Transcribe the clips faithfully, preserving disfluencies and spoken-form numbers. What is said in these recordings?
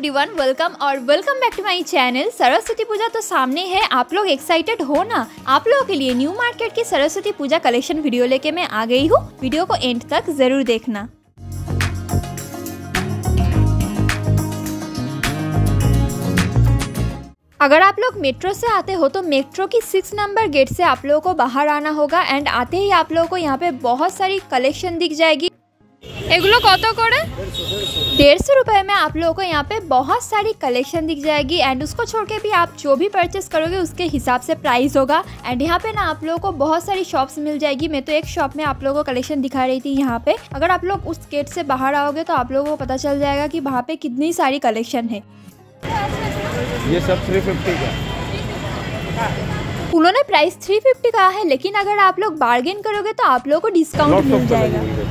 Everyone, welcome और welcome back to my channel. Saraswati Puja तो सामने है, आप लोग एक्साइटेड हो ना? आप लोगों के लिए न्यू मार्केट की सरस्वती पूजा कलेक्शन वीडियो लेके मैं आ गई हूँ। वीडियो को एंड तक जरूर देखना। अगर आप लोग मेट्रो से आते हो तो मेट्रो की सिक्स नंबर गेट से आप लोगों को बाहर आना होगा एंड आते ही आप लोगों को यहाँ पे बहुत सारी कलेक्शन दिख जाएगी। एगुलो कत करे डेढ़ सौ रुपये में आप लोगों को यहाँ पे बहुत सारी कलेक्शन दिख जाएगी एंड उसको छोड़ के भी आप जो भी परचेस करोगे उसके हिसाब से प्राइस होगा। एंड यहाँ पे ना आप लोगों को बहुत सारी शॉप्स मिल जाएगी। मैं तो एक शॉप में आप लोगों को कलेक्शन दिखा रही थी। यहाँ पे अगर आप लोग उस गेट से बाहर आओगे तो आप लोगों को पता चल जाएगा कि वहाँ पे कितनी सारी कलेक्शन है। ये सब तीन सौ पचास का। उन्होंने प्राइस तीन सौ पचास का है, लेकिन अगर आप लोग बार्गेन करोगे तो आप लोगों को डिस्काउंट मिल जाएगा।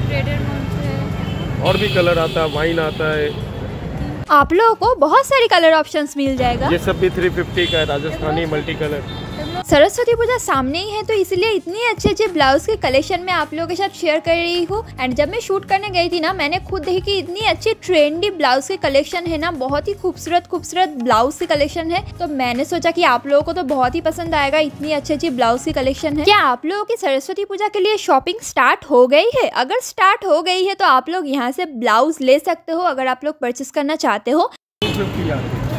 और भी कलर आता है, वाइन आता है, आप लोगों को बहुत सारे कलर ऑप्शंस मिल जाएगा। ये सब भी तीन सौ पचास का है, राजस्थानी मल्टी कलर। सरस्वती पूजा सामने ही है तो इसलिए इतनी अच्छे अच्छे ब्लाउज के कलेक्शन में आप लोगों के साथ शेयर कर रही हूँ। एंड जब मैं शूट करने गई थी ना, मैंने खुद देखी कि इतनी अच्छी ट्रेंडी ब्लाउज के कलेक्शन है ना, बहुत ही खूबसूरत खूबसूरत ब्लाउज के कलेक्शन है। तो मैंने सोचा कि आप लोगों को तो बहुत ही पसंद आएगा, इतनी अच्छी अच्छी ब्लाउज की कलेक्शन है। क्या आप लोगों की सरस्वती पूजा के लिए शॉपिंग स्टार्ट हो गई है? अगर स्टार्ट हो गई है तो आप लोग यहाँ से ब्लाउज ले सकते हो अगर आप लोग परचेस करना चाहते हो। टू फिफ्टी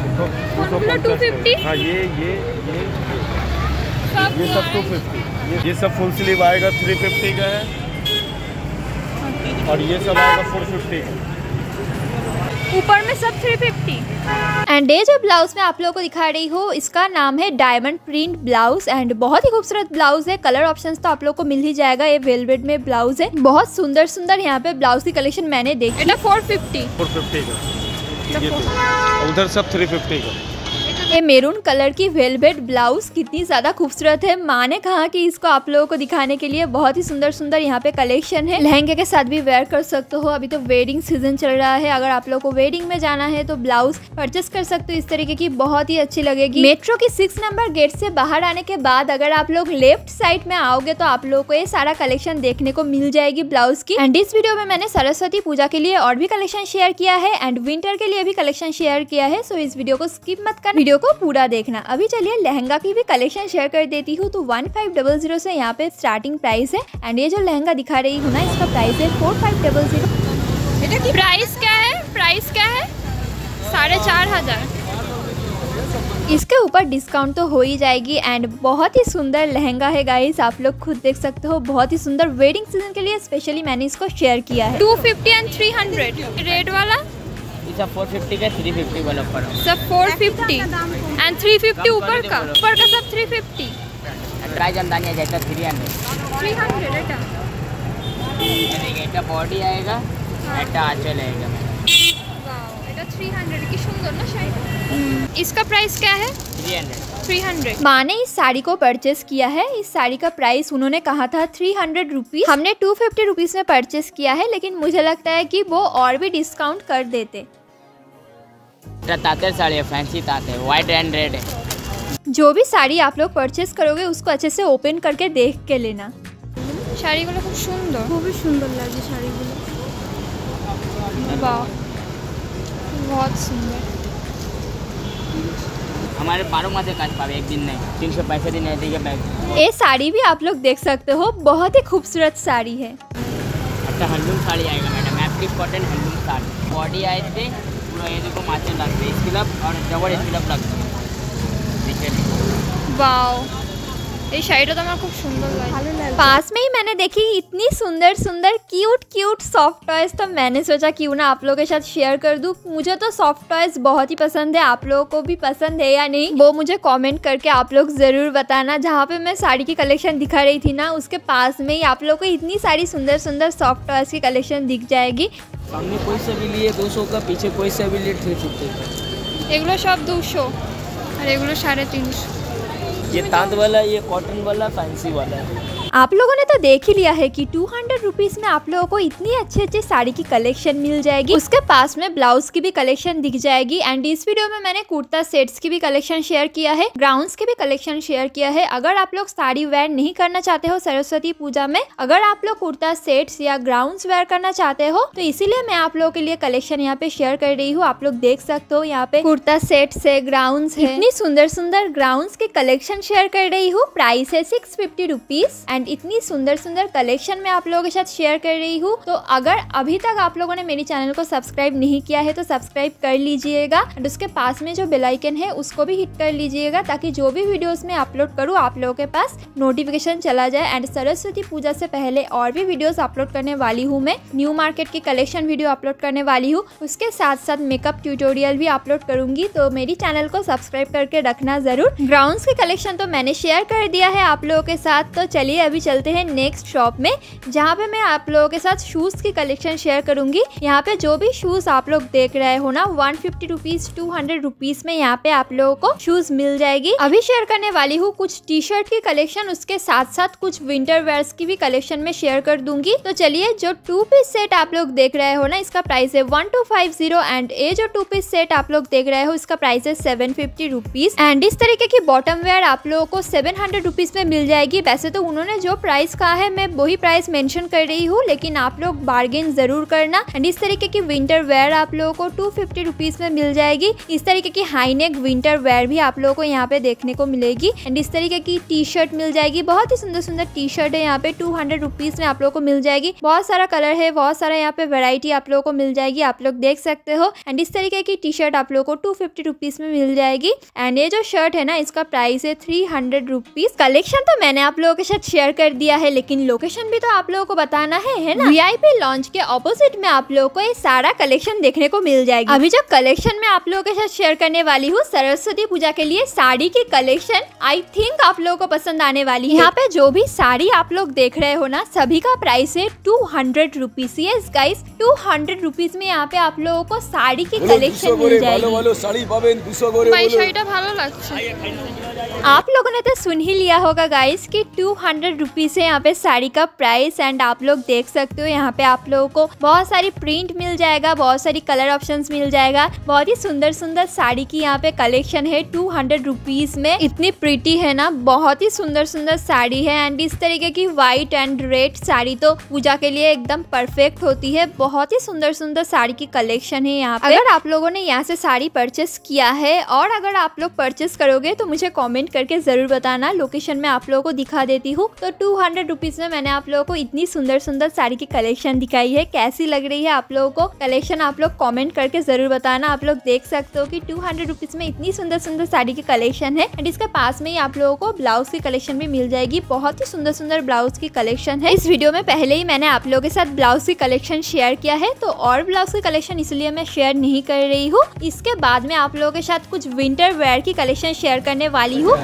हाँ, ये ये ये ये सब टू फिफ्टी। ये सब फुल स्लीव आएगा थ्री फिफ्टी का है और ये सब आएगा फोर फिफ्टी का। ऊपर में सब थ्री फिफ्टी। एंड ये जो ब्लाउज मैं आप लोगों को दिखा रही हूँ इसका नाम है डायमंड प्रिंट ब्लाउज एंड बहुत ही खूबसूरत ब्लाउज है। कलर ऑप्शंस तो आप लोगों को मिल ही जाएगा। ये वेलवेट में ब्लाउज है, बहुत सुंदर सुंदर यहाँ पे ब्लाउज की कलेक्शन मैंने देखी। এটা फोर फिफ्टी फोर फिफ्टी का। ये तो उधर सब थ्री फिफ्टी का। ये मेरून कलर की वेलवेट ब्लाउज कितनी ज़्यादा खूबसूरत है। माँ ने कहा कि इसको आप लोगों को दिखाने के लिए बहुत ही सुंदर सुंदर यहाँ पे कलेक्शन है। लहंगे के साथ भी वेयर कर सकते हो। अभी तो वेडिंग सीजन चल रहा है, अगर आप लोगों को वेडिंग में जाना है तो ब्लाउज परचेस कर सकते हो। इस तरीके की बहुत ही अच्छी लगेगी। मेट्रो की सिक्स नंबर गेट से बाहर आने के बाद अगर आप लोग लेफ्ट साइड में आओगे तो आप लोगों को ये सारा कलेक्शन देखने को मिल जाएगी ब्लाउज की। एंड इस वीडियो में मैंने सरस्वती पूजा के लिए और भी कलेक्शन शेयर किया है एंड विंटर के लिए भी कलेक्शन शेयर किया है। सो इस वीडियो को स्किप मत करना, वीडियो को पूरा देखना। अभी चलिए लहंगा की भी कलेक्शन शेयर कर देती हूँ। तो वन फाइव डबल जीरो से यहाँ पे स्टार्टिंग प्राइस है एंड ये जो लहंगा दिखा रही हूँ ना इसका प्राइस है four five double zero. Price क्या है? प्राइस क्या है? साढ़े चार हजार। इसके ऊपर डिस्काउंट तो हो ही जाएगी एंड बहुत ही सुंदर लहंगा है गाइस, आप लोग खुद देख सकते हो। बहुत ही सुंदर, वेडिंग सीजन के लिए स्पेशली मैंने इसको शेयर किया है। Two fifty and three hundred red वाला सब फोर फिफ्टी का, थ्री फिफ्टी वाला ऊपर सब four fifty and three fifty ऊपर का ऊपर का सब थ्री फिफ्टी। प्राइस अंदाजा जाता थ्री हंड्रेड थ्री हंड्रेड এটা এটা बॉडी आएगा, এটা आंचल आएगा। वाओ, এটা थ्री हंड्रेड की सुंदर ना शायद। इसका प्राइस क्या है? Three hundred three hundred. माँ ने इस साड़ी को परचेस किया है। इस साड़ी का प्राइस उन्होंने कहा था थ्री हंड्रेड रुपीज, हमने टू फिफ्टी रुपीज में परचेस किया है, लेकिन मुझे लगता है कि वो और भी डिस्काउंट कर देते। तांतेर साड़ी है, फैंसी तांते, व्हाइट एंड रेड है। जो भी साड़ी आप लोग परचेस करोगे उसको अच्छे से ओपन करके देख के लेना। শাড়িগুলো খুব সুন্দর, খুবই সুন্দর লাগে শাড়িগুলো। वाह, बहुत सुंदर। हमारे बारह मासे काज पावे, एक दिन नहीं, तीन सौ पैंसठ दिन रहती है बैग। ये साड़ी भी आप लोग देख सकते हो, बहुत ही खूबसूरत साड़ी है। अच्छा हैंडलूम साड़ी आएगा madam, applique cotton handloom sari. Body आए थे पूरा, ये देखो माचे लगते हैं, स्किलअप और डबल स्किलअप लगते हैं। देखिए वाओ, ये শাড়িটা তো আমার খুব সুন্দর লাগে। पास में ही मैंने देखी इतनी सुंदर सुंदर क्यूट क्यूट सॉफ्ट टॉयज, तो मैंने सोचा क्यों ना आप लोगों के साथ शेयर कर दूं। मुझे तो सॉफ्ट टॉयज बहुत ही पसंद है, आप लोगों को भी पसंद है या नहीं वो मुझे कमेंट करके आप लोग ज़रूर बताना। जहाँ पे मैं साड़ी की कलेक्शन दिखा रही थी ना उसके पास में ही आप लोग को इतनी सारी सुंदर सुंदर सॉफ्ट टॉयज की कलेक्शन दिख जाएगी। सामने कोई सा भी लिए दो सौ का, पीछे कोई सा भी लिए थ्री फिफ्टी का। এগুলো সব দুশো আর এগুলো সাড়ে তিনশো। ये तांत वाला, ये कॉटन वाला, फैंसी वाला है। आप लोगों ने तो देख ही लिया है कि टू हंड्रेड रुपीज में आप लोगों को इतनी अच्छी अच्छी साड़ी की कलेक्शन मिल जाएगी। उसके पास में ब्लाउज की भी कलेक्शन दिख जाएगी। एंड इस वीडियो में मैंने कुर्ता सेट्स की भी कलेक्शन शेयर किया है, ग्राउंड्स की भी कलेक्शन शेयर किया है। अगर आप लोग साड़ी वेयर नहीं करना चाहते हो सरस्वती पूजा में, अगर आप लोग कुर्ता सेट्स या ग्राउंड्स वेयर करना चाहते हो तो इसीलिए मैं आप लोगों के लिए कलेक्शन यहाँ पे शेयर कर रही हूँ। आप लोग देख सकते हो यहाँ पे कुर्ता सेट्स है, ग्राउंड्स है, इतनी सुंदर सुंदर ग्राउंड्स की कलेक्शन शेयर कर रही हूँ। प्राइस है सिक्स फिफ्टी रुपीज एंड इतनी सुंदर सुंदर कलेक्शन मैं आप लोगों के साथ शेयर कर रही हूँ। तो अगर अभी तक आप लोगों ने मेरे चैनल को सब्सक्राइब नहीं किया है तो सब्सक्राइब कर लीजिएगा एंड उसके पास में जो बेल आइकन है उसको भी हिट कर लीजिएगा ताकि जो भी वीडियोस में अपलोड करूँ आप लोगों के पास नोटिफिकेशन चला जाए। एंड सरस्वती पूजा से पहले और भी वीडियोस अपलोड करने वाली हूँ मैं, न्यू मार्केट की कलेक्शन वीडियो अपलोड करने वाली हूँ, उसके साथ साथ मेकअप ट्यूटोरियल भी अपलोड करूंगी। तो मेरी चैनल को सब्सक्राइब करके रखना जरूर। ग्राउंड्स की कलेक्शन तो मैंने शेयर कर दिया है आप लोगों के साथ। तो चलिए अभी चलते हैं नेक्स्ट शॉप में जहाँ पे मैं आप लोगों के साथ शूज की कलेक्शन शेयर करूंगी। यहाँ पे जो भी शूज आप लोग देख रहे हो ना one fifty rupees two hundred rupees में यहाँ पे आप लोगों को शूज मिल जाएगी। अभी शेयर करने वाली हूँ कुछ टी शर्ट की कलेक्शन, उसके साथ साथ कुछ विंटर वेयर्स की भी कलेक्शन में शेयर कर दूंगी। तो चलिए जो टू पीस सेट आप लोग देख रहे हो ना इसका प्राइस है one two five zero and ये जो टू पीस सेट आप लोग देख रहे हो इसका प्राइस है सेवन फिफ्टी रुपीज एंड इस तरीके की बॉटम वेयर आप लोगों को सेवन हंड्रेड रुपीज में मिल जाएगी। वैसे तो उन्होंने जो प्राइस कहा है मैं वही प्राइस मेंशन कर रही हूँ, लेकिन आप लोग बार्गेन जरूर करना। एंड इस तरीके की विंटर वेयर आप लोगों को टू फिफ्टी रुपीज में मिल जाएगी। इस तरीके की हाई नेक विंटर वेयर भी आप लोगों को यहाँ पे देखने को मिलेगी। एंड इस तरीके की टी शर्ट मिल जाएगी, बहुत ही सुंदर सुंदर टी शर्ट है यहाँ पे टू हंड्रेड रुपीज में आप लोगों को मिल जाएगी। बहुत सारा कलर है, बहुत सारा यहाँ पे वेरायटी आप लोगों को मिल जाएगी, आप लोग देख सकते हो। एंड इस तरीके की टी शर्ट आप लोगों को टू फिफ्टी रुपीज में मिल जाएगी। एंड ये जो शर्ट है ना इसका प्राइस है थ्री हंड्रेड रुपीज। कलेक्शन तो मैंने आप लोगों के साथ शेयर कर दिया है, लेकिन लोकेशन भी तो आप लोगों को बताना है है ना। वीआईपी लॉन्च के ऑपोजिट में आप लोगों को ये सारा कलेक्शन देखने को मिल जाएगी। अभी जो कलेक्शन में आप लोगों के साथ शेयर करने वाली हूँ सरस्वती पूजा के लिए साड़ी की कलेक्शन, आई थिंक आप लोगों को पसंद आने वाली है। यहाँ पे जो भी साड़ी आप लोग देख रहे हो ना सभी का प्राइस है two hundred rupees. Yes guys, two hundred rupees में यहाँ पे आप लोगों को साड़ी की कलेक्शन मिल जाएगी। आप लोगों ने तो सुन ही लिया होगा गाइस कि टू हंड्रेड रुपीज है यहाँ पे साड़ी का प्राइस। एंड आप लोग देख सकते हो यहाँ पे आप लोगों को बहुत सारी प्रिंट मिल जाएगा, बहुत सारी कलर ऑप्शंस मिल जाएगा। बहुत ही सुंदर सुंदर साड़ी की यहाँ पे कलेक्शन है टू हंड्रेड रुपीज में। इतनी प्रिटी है ना, बहुत ही सुंदर सुंदर साड़ी है। एंड इस तरीके की व्हाइट एंड रेड साड़ी तो पूजा के लिए एकदम परफेक्ट होती है। बहुत ही सुंदर सुंदर साड़ी की कलेक्शन है यहाँ पे। अगर आप लोगों ने यहाँ से साड़ी परचेस किया है और अगर आप लोग परचेस करोगे तो मुझे कमेंट करके जरूर बताना। लोकेशन में आप लोगों को दिखा देती हूँ। तो टू हंड्रेड रुपीज में मैंने आप लोगों को इतनी सुंदर सुंदर साड़ी की कलेक्शन दिखाई है। कैसी लग रही है आप लोगों को कलेक्शन, आप लोग कमेंट करके जरूर बताना। आप लोग देख सकते हो कि टू हंड्रेड रुपीज में इतनी सुंदर सुंदर साड़ी की कलेक्शन है। एंड इसके पास में ही आप लोगों को ब्लाउज की कलेक्शन भी मिल जाएगी। बहुत ही सुंदर सुंदर ब्लाउज की कलेक्शन है। इस वीडियो में पहले ही मैंने आप लोगों के साथ ब्लाउज की कलेक्शन शेयर किया है, तो और ब्लाउज की कलेक्शन इसलिए मैं शेयर नहीं कर रही हूँ। इसके बाद में आप लोगों के साथ कुछ विंटर वेयर की कलेक्शन शेयर करने वाली हूँ।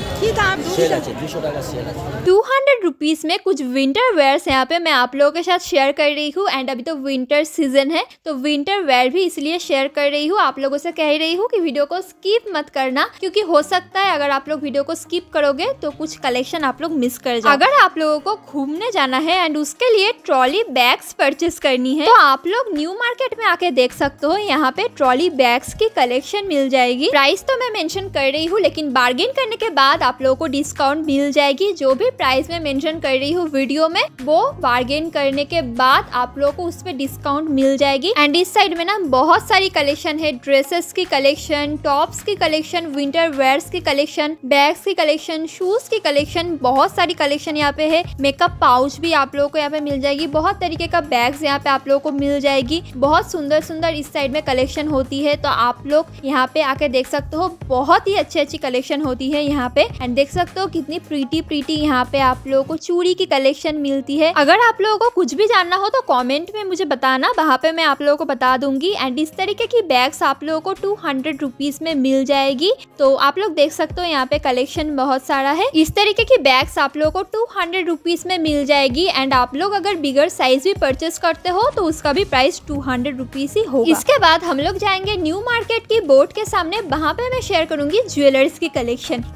टू हंड्रेड रुपीज में कुछ विंटर वेयर्स यहाँ पे मैं आप लोगों के साथ शेयर कर रही हूँ। एंड अभी तो विंटर सीजन है तो विंटर वेयर भी इसलिए शेयर कर रही हूँ। आप लोगों से कह रही हूँ कि वीडियो को स्किप मत करना, क्योंकि हो सकता है अगर आप लोग वीडियो को स्किप करोगे तो कुछ कलेक्शन आप लोग मिस कर जाओ। अगर आप लोगों को घूमने जाना है एंड उसके लिए ट्रॉली बैग्स परचेस करनी है तो आप लोग न्यू मार्केट में आके देख सकते हो। यहाँ पे ट्रॉली बैग्स की कलेक्शन मिल जाएगी। प्राइस तो मैं मेंशन कर रही हूँ, लेकिन बार्गेन करने के बाद आप लोगों को डिस्काउंट मिल जाएगी। जो भी प्राइस में मेंशन कर रही हूँ वीडियो में वो बार्गेन करने के बाद आप लोगों को उस पे डिस्काउंट मिल जाएगी। एंड इस साइड में ना बहुत सारी कलेक्शन है, ड्रेसेस की कलेक्शन, टॉप्स की कलेक्शन, विंटर वेयर्स की कलेक्शन, बैग्स की कलेक्शन, शूज की कलेक्शन, बहुत सारी कलेक्शन यहाँ पे है। मेकअप पाउच भी आप लोगों को यहाँ पे मिल जाएगी। बहुत तरीके का बैग्स यहाँ पे आप लोगों को मिल जाएगी। बहुत सुंदर सुंदर इस साइड में कलेक्शन होती है, तो आप लोग यहाँ पे आके देख सकते हो। बहुत ही अच्छी अच्छी कलेक्शन होती है यहाँ पे। एंड देख सकते हो कितनी प्रीटी प्रीटी यहाँ पे आप लोगों को चूड़ी की कलेक्शन मिलती है। अगर आप लोगों को कुछ भी जानना हो तो कमेंट में मुझे बताना, वहाँ पे मैं आप लोगों को बता दूंगी। एंड इस तरीके की बैग्स आप लोगों को टू हंड्रेड रुपीज में मिल जाएगी। तो आप लोग देख सकते हो यहाँ पे कलेक्शन बहुत सारा है। इस तरीके की बैग्स आप लोगों को टू हंड्रेड रुपीज में मिल जाएगी। एंड आप लोग अगर बिगर साइज भी परचेस करते हो तो उसका भी प्राइस टू हंड्रेड रुपीज ही होगा। इसके बाद हम लोग जाएंगे न्यू मार्केट की बोर्ड के सामने, वहाँ पे मैं शेयर करूंगी ज्वेलर्स की कलेक्शन। इतनी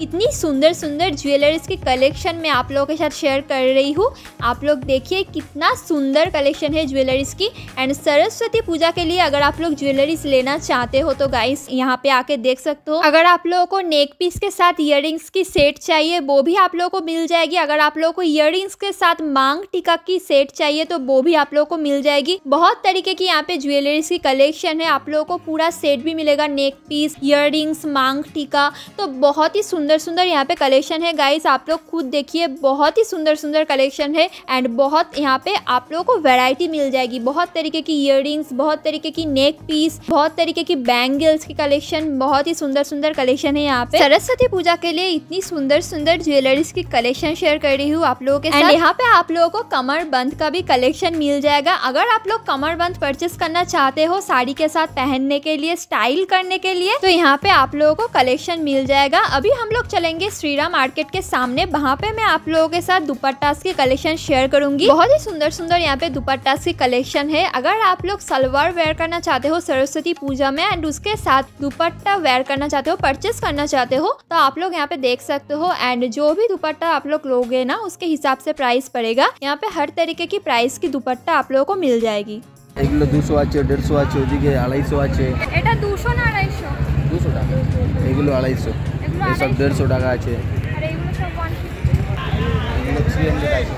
सुंदर सुंदर ज्वेलरीज की कलेक्शन मैं आप लोगों के साथ शेयर कर रही हूँ। आप लोग देखिए कितना सुंदर कलेक्शन है ज्वेलरीज की। एंड सरस्वती पूजा के लिए अगर आप लोग ज्वेलरीज लेना चाहते हो तो गाइस यहाँ पे आके देख सकते हो। अगर आप लोगों को नेक पीस के साथ इयररिंग्स की सेट चाहिए वो भी आप लोगों को मिल जाएगी। अगर आप लोगों को इयररिंग्स के साथ मांग टीका की सेट चाहिए तो वो भी आप लोगों को मिल जाएगी। बहुत तरीके की यहाँ पे ज्वेलरीज की कलेक्शन है। आप लोगों को पूरा सेट भी मिलेगा, नेक पीस, इयररिंग्स, मांग टीका, तो बहुत ही सुंदर सुंदर यहाँ पे कलेक्शन है गाइस। आप लोग खुद देखिए बहुत ही सुंदर सुंदर कलेक्शन है। एंड बहुत यहाँ पे आप लोगों को वैरायटी मिल जाएगी। बहुत तरीके की इयररिंग्स, बहुत तरीके की नेक पीस, बहुत तरीके की बैंगल्स की कलेक्शन, बहुत ही सुंदर सुंदर कलेक्शन है यहाँ पे। सरस्वती पूजा के लिए इतनी सुंदर सुंदर ज्वेलरीज की कलेक्शन शेयर कर रही हूँ आप लोगों के साथ। यहाँ पे आप लोगों को कमर बंद का भी कलेक्शन मिल जाएगा। अगर आप लोग कमर बंद परचेस करना चाहते हो साड़ी के साथ पहनने के लिए, स्टाइल करने के लिए, तो यहाँ पे आप लोगों को कलेक्शन मिल जाएगा। अभी हम लोग चलेंगे श्रीराम मार्केट के सामने, वहाँ पे मैं आप लोगों के साथ दुपट्टास की कलेक्शन शेयर करूंगी। बहुत ही सुंदर सुंदर यहाँ पे दुपट्टास की कलेक्शन है। अगर आप लोग सलवार वेयर करना चाहते हो सरस्वती पूजा में एंड उसके साथ दुपट्टा वेयर करना चाहते हो, परचेस करना चाहते हो, तो आप लोग यहाँ पे देख सकते हो। एंड जो भी दुपट्टा आप लोग लोगे ना उसके हिसाब से प्राइस पड़ेगा। यहाँ पे हर तरीके की प्राइस की दुपट्टा आप लोगों को मिल जाएगी। এগুলো দুশো আছে, দেড়শো আছে, ওদিকে আড়াইশো আছে। এটা দুশো না আড়াইশো? দুশো টাকা। এগুলো আড়াইশো, এসব দেড়শো টাকা আছে। আর এগুলো সব ওয়ান ফিফটি। এগুলো থ্রি হান্ড্রেড আছে।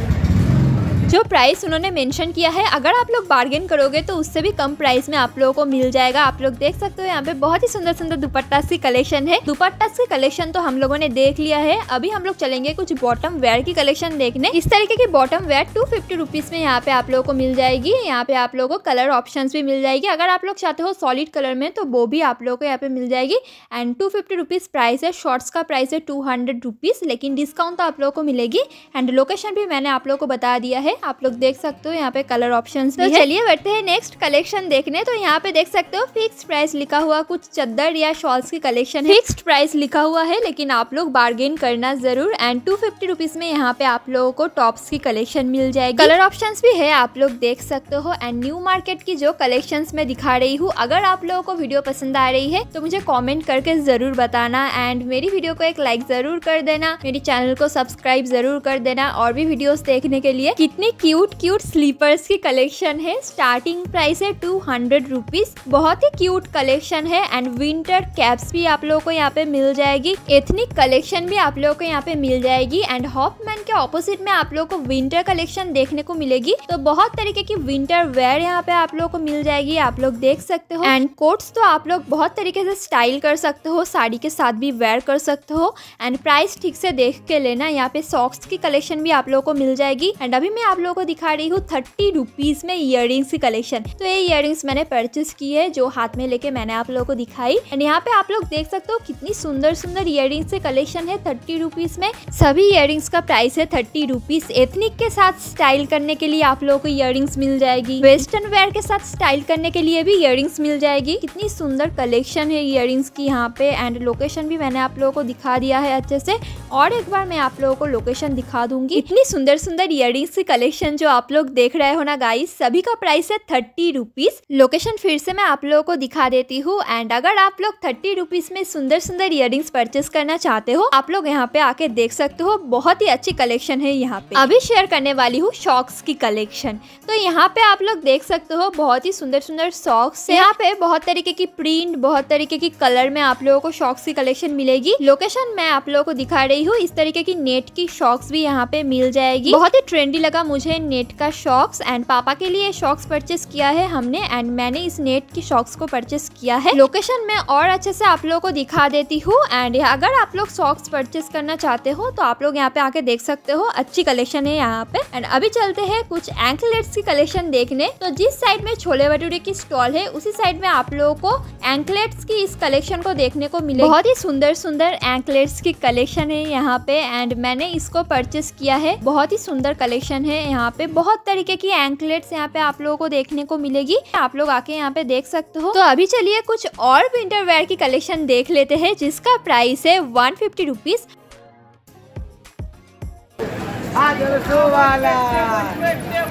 जो प्राइस उन्होंने मेंशन किया है अगर आप लोग बार्गेन करोगे तो उससे भी कम प्राइस में आप लोगों को मिल जाएगा। आप लोग देख सकते हो यहाँ पे बहुत ही सुंदर सुंदर दुपट्टा की कलेक्शन है। दुपट्टा की कलेक्शन तो हम लोगों ने देख लिया है। अभी हम लोग चलेंगे कुछ बॉटम वेयर की कलेक्शन देखने। इस तरीके की bottom wear two fifty rupees में यहाँ पे आप लोगों को मिल जाएगी। यहाँ पे आप लोगों को कलर ऑप्शन भी मिल जाएगी। अगर आप लोग चाहते हो सॉलिड कलर में तो वो भी आप लोगों को यहाँ पे मिल जाएगी। And two fifty rupees price है। शॉर्ट्स का प्राइस है टू हंड्रेड रुपीज, लेकिन डिस्काउंट तो आप लोगों को मिलेगी। एंड लोकेशन भी मैंने आप लोगों को बता दिया है, आप लोग देख सकते हो। यहाँ पे कलर ऑप्शंस भी है। चलिए बढ़ते हैं नेक्स्ट कलेक्शन देखने। तो यहाँ पे देख सकते हो फिक्स्ड प्राइस लिखा हुआ कुछ चादर या शॉल्स की कलेक्शन है। फिक्स्ड प्राइस लिखा हुआ है लेकिन आप लोग बार्गेन करना जरूर। एंड टू फिफ्टी रुपीज में यहाँ पे आप लोगों को टॉप्स की कलेक्शन मिल जाएगी। कलर ऑप्शंस भी है, आप लोग देख सकते हो। एंड न्यू मार्केट की जो कलेक्शन में दिखा रही हूँ, अगर आप लोगों को वीडियो पसंद आ रही है तो मुझे कॉमेंट करके जरूर बताना। एंड मेरी वीडियो को एक लाइक जरूर कर देना, मेरी चैनल को सब्सक्राइब जरूर कर देना और भी वीडियोस देखने के लिए। कितनी क्यूट क्यूट स्लीपर्स की कलेक्शन है। स्टार्टिंग प्राइस है टू हंड्रेड रुपीज। बहुत ही क्यूट कलेक्शन है। एंड विंटर कैप्स भी आप लोगों को यहाँ पे मिल जाएगी। एथनिक कलेक्शन भी आप लोगों को यहाँ पे मिल जाएगी। एंड हॉफमैन के ऑपोजिट में आप लोगों को विंटर कलेक्शन देखने को मिलेगी। तो बहुत तरीके की विंटर वेयर यहाँ पे आप लोगों को मिल जाएगी, आप लोग देख सकते हो। एंड कोट्स तो आप लोग बहुत तरीके से स्टाइल कर सकते हो, साड़ी के साथ भी वेयर कर सकते हो। एंड प्राइस ठीक से देख के लेना। यहाँ पे सॉक्स की कलेक्शन भी आप लोगों को मिल जाएगी। एंड अभी मैं आप लोगों को दिखा रही हूँ थर्टी रुपीज में इयररिंग्स की कलेक्शन। तो ये इयररिंग्स मैंने परचेस की है, जो हाथ में लेके मैंने आप लोगों को दिखाई। एंड यहाँ पे आप लोग देख सकते हो कितनी सुंदर सुंदर इयररिंग्स की कलेक्शन है थर्टी रुपीज में। सभी इयररिंग्स का प्राइस है थर्टी रुपीज। एथनिक के साथ स्टाइल करने के लिए आप लोगों को इयररिंग्स मिल जाएगी। वेस्टर्न वेयर के साथ स्टाइल करने के लिए भी इयररिंग्स मिल जाएगी। कितनी सुंदर कलेक्शन है इयररिंग्स की यहाँ पे। एंड लोकेशन भी मैंने आप लोगों को दिखा दिया है अच्छे से। और एक बार मैं आप लोगों को लोकेशन दिखा दूंगी। इतनी सुंदर सुंदर इयररिंग्स की कलेक्शन जो आप लोग देख रहे हो ना गाइस, सभी का प्राइस है थर्टी रुपीज। लोकेशन फिर से मैं आप लोगों को दिखा देती हूँ। एंड अगर आप लोग थर्टी रुपीज में सुंदर सुंदर इयररिंग्स परचेस करना चाहते हो, आप लोग यहाँ पे आके देख सकते हो। बहुत ही अच्छी कलेक्शन है यहाँ पे। अभी शेयर करने वाली हूँ सॉक्स की कलेक्शन। तो यहाँ पे आप लोग देख सकते हो बहुत ही सुंदर सुंदर सॉक्स। यहाँ पे बहुत तरीके की प्रिंट, बहुत तरीके की कलर में आप लोगों को सॉक्स की कलेक्शन मिलेगी। लोकेशन मैं आप लोगों को दिखा रही हूँ। इस तरीके की नेट की सॉक्स भी यहाँ पे मिल जाएगी। बहुत ही ट्रेंडी लगा मुझे नेट का सॉक्स। एंड पापा के लिए सॉक्स परचेस किया है हमने। एंड मैंने इस नेट की सॉक्स को परचेस किया है। लोकेशन में और अच्छे से आप लोगों को दिखा देती हूँ। एंड अगर आप लोग सॉक्स परचेस करना चाहते हो तो आप लोग यहाँ पे आके देख सकते हो। अच्छी कलेक्शन है यहाँ पे। एंड अभी चलते हैं कुछ एंकलेट्स की कलेक्शन देखने। तो जिस साइड में छोले भटूरे की स्टॉल है उसी साइड में आप लोगों को एंकलेट्स की इस कलेक्शन को देखने को मिलेगी। बहुत ही सुंदर सुंदर एंकलेट्स की कलेक्शन है यहाँ पे। एंड मैंने इसको परचेस किया है। बहुत ही सुंदर कलेक्शन है यहाँ पे। बहुत तरीके की एंकलेट्स यहाँ पे आप लोगों को देखने को मिलेगी। आप लोग आके यहाँ पे देख सकते हो। तो अभी चलिए कुछ और विंटर वेयर की कलेक्शन देख लेते हैं जिसका प्राइस है वन फिफ्टी रुपीज।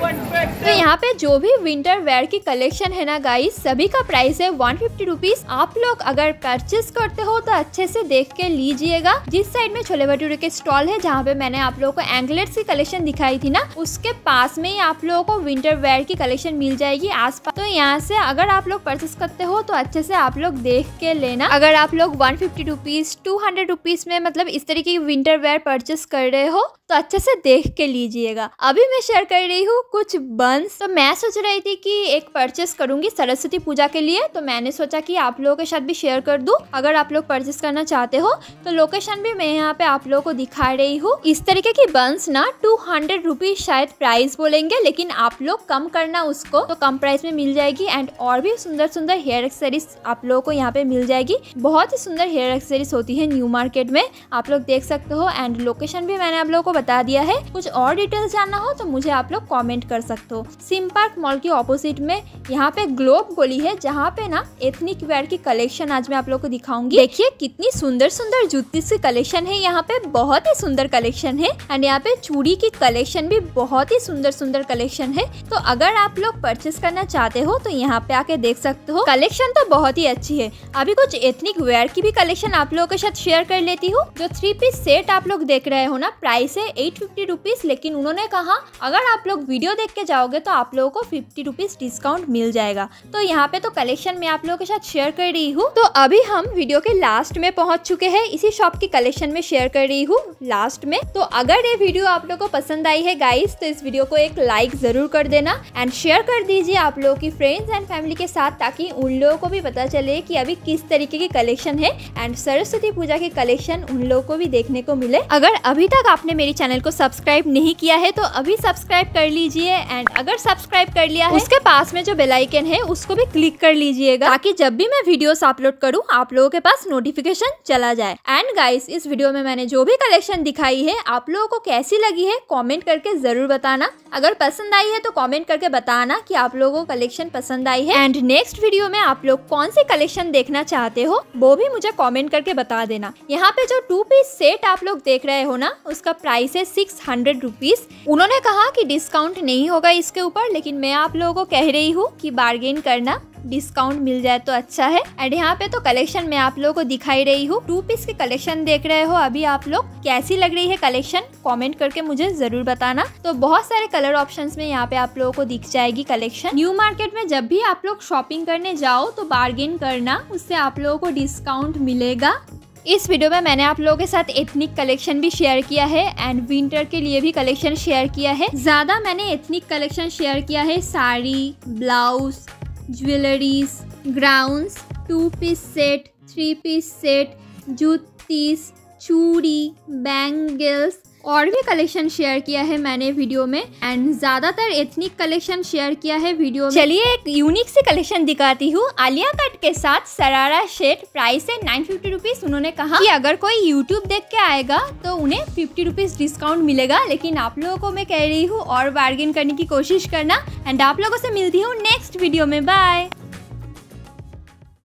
तो यहाँ पे जो भी विंटर वेयर की कलेक्शन है ना गाइस, सभी का प्राइस है वन फिफ्टी रुपीज। आप लोग अगर परचेस करते हो तो अच्छे से देख के लीजिएगा। जिस साइड में छोले भटूरे के स्टॉल है, जहाँ पे मैंने आप लोगों को एंकलेट्स की कलेक्शन दिखाई थी ना, उसके पास में ही आप लोगों को विंटर वेयर की कलेक्शन मिल जाएगी आसपास। तो यहाँ से अगर आप लोग परचेस करते हो तो अच्छे से आप लोग देख के लेना। अगर आप लोग one fifty rupees two hundred rupees में मतलब इस तरीके की विंटर वेयर परचेस कर रहे हो तो अच्छे से देख के लीजिएगा। अभी मैं शेयर कर रही हूँ कुछ बंस। तो मैं सोच रही थी कि एक परचेस करूंगी सरस्वती पूजा के लिए, तो मैंने सोचा कि आप लोगों के साथ भी शेयर कर दूं। अगर आप लोग परचेस करना चाहते हो तो लोकेशन भी मैं यहाँ पे आप लोगों को दिखा रही हूँ। इस तरीके की बंस ना टू हंड्रेड रुपीज शायद प्राइस बोलेंगे, लेकिन आप लोग कम करना उसको, तो कम प्राइस में मिल जाएगी। एंड और भी सुंदर सुंदर हेयर एक्सेसरीज आप लोगों को यहाँ पे मिल जाएगी। बहुत ही सुंदर हेयर एक्सेसरीज होती है न्यू मार्केट में, आप लोग देख सकते हो। एंड लोकेशन भी मैंने आप लोगों को बता दिया है। कुछ और डिटेल्स जानना हो तो मुझे आप लोग कमेंट कर सकते हो। सिम पार्क मॉल के ऑपोजिट में यहाँ पे ग्लोब गली है, जहाँ पे ना एथनिक वेयर की कलेक्शन आज मैं आप लोग को दिखाऊंगी। देखिए कितनी सुंदर सुंदर जूती की कलेक्शन है यहाँ पे, बहुत ही सुंदर कलेक्शन है। एंड यहाँ पे चूड़ी की कलेक्शन भी बहुत ही सुंदर सुंदर कलेक्शन है। तो अगर आप लोग परचेस करना चाहते हो तो यहाँ पे आके देख सकते हो। कलेक्शन तो बहुत ही अच्छी है। अभी कुछ एथनिक वेयर की भी कलेक्शन आप लोगों के साथ शेयर कर लेती हूँ। जो थ्री पीस सेट आप लोग देख रहे हो ना, प्राइस है एट फिफ्टी रुपीज, लेकिन उन्होंने कहा अगर आप लोग वीडियो देख के जाओगे तो आप लोगों को फिफ्टी रुपीज डिस्काउंट मिल जाएगा। तो यहाँ पे तो कलेक्शन मैं आप लोगों के साथ शेयर कर रही हूँ। तो अभी हम वीडियो के लास्ट में पहुंच चुके हैं। इसी शॉप की कलेक्शन में शेयर कर रही हूँ लास्ट में। तो अगर ये वीडियो आप लोगों को पसंद आई है गाइस, तो इस वीडियो को एक लाइक जरूर कर देना एंड शेयर कर दीजिए आप लोगों की फ्रेंड्स एंड फैमिली के साथ, ताकि उन लोगों को भी पता चले कि अभी किस तरीके की कलेक्शन है एंड सरस्वती पूजा की कलेक्शन उन लोगों को भी देखने को मिले। अगर अभी तक आपने मेरी चैनल को सब्सक्राइब नहीं किया है तो अभी सब्सक्राइब कर लीजिए। एंड अगर सब्सक्राइब कर लिया है, उसके पास में जो बेल आइकन है उसको भी क्लिक कर लीजिएगा, ताकि जब भी मैं वीडियोस अपलोड करूं आप लोगों के पास नोटिफिकेशन चला जाए। एंड गाइस, इस वीडियो में मैंने जो भी कलेक्शन दिखाई है आप लोगों को कैसी लगी है कमेंट करके जरूर बताना। अगर पसंद आई है तो कमेंट करके बताना कि आप लोगों को कलेक्शन पसंद आई है। एंड नेक्स्ट वीडियो में आप लोग कौन सी कलेक्शन देखना चाहते हो वो भी मुझे कमेंट करके बता देना। यहाँ पे जो टू पीस सेट आप लोग देख रहे हो ना, उसका प्राइस है सिक्स हंड्रेड रुपीज। उन्होंने कहा कि डिस्काउंट नहीं होगा इसके ऊपर, लेकिन मैं आप लोगों को कह रही हूँ कि बार्गेन करना, डिस्काउंट मिल जाए तो अच्छा है। एंड यहाँ पे तो कलेक्शन मैं आप लोगों को दिखाई रही हूँ। टू पीस की कलेक्शन देख रहे हो अभी आप लोग, कैसी लग रही है कलेक्शन कमेंट करके मुझे जरूर बताना। तो बहुत सारे कलर ऑप्शंस में यहाँ पे आप लोगों को दिख जाएगी कलेक्शन। न्यू मार्केट में जब भी आप लोग शॉपिंग करने जाओ तो बार्गेन करना, उससे आप लोगों को डिस्काउंट मिलेगा। इस वीडियो में मैंने आप लोगों के साथ एथनिक कलेक्शन भी शेयर किया है एंड विंटर के लिए भी कलेक्शन शेयर किया है। ज्यादा मैंने एथनिक कलेक्शन शेयर किया है, साड़ी, ब्लाउज, ज्वेलरीज, ग्राउंड्स, two piece set, three piece set, जूतीस, चूड़ी, बैंगल्स और भी कलेक्शन शेयर किया है मैंने वीडियो में। एंड ज्यादातर एथनिक कलेक्शन शेयर किया है वीडियो में। चलिए एक यूनिक सी कलेक्शन दिखाती हूँ। आलिया कट के साथ सरारा शेड, प्राइस है नाइन फिफ्टी रुपीज। उन्होंने कहा कि अगर कोई यूट्यूब देख के आएगा तो उन्हें फिफ्टी रुपीज डिस्काउंट मिलेगा, लेकिन आप लोगों को मैं कह रही हूँ और बार्गेन करने की कोशिश करना। एंड आप लोगों से मिलती हूँ नेक्स्ट वीडियो में। बाय।